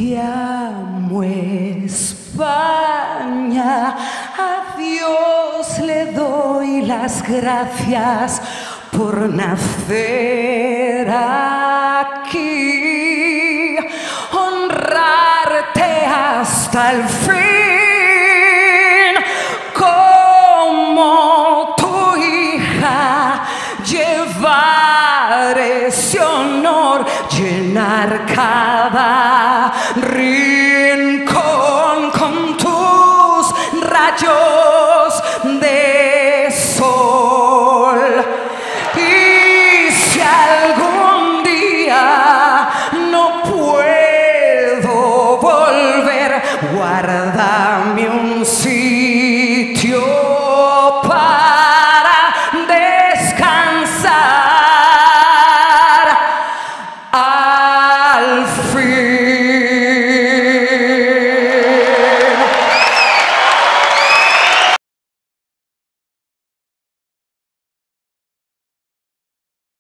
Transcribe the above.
Te amo, España, a Dios le doy las gracias por nacer aquí, honrarte hasta el fin, como tu hija, llevar ese honor, llenar cada rincón con tus rayos de sol. Y si algún día no puedo volver, guárdame un sitio para descansar al fin.